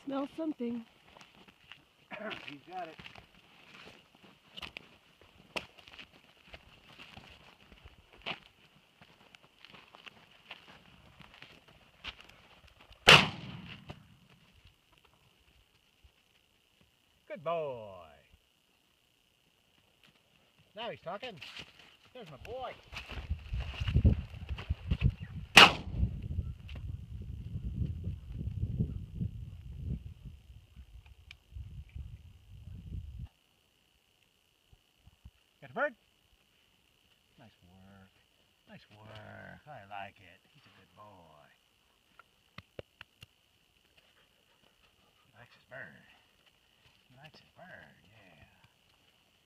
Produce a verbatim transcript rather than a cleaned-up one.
smell something. He's got it. Good boy. Now he's talking. There's my boy. Got a bird? Nice work. Nice work. I like it. He's a good boy. He likes his bird. He likes his bird.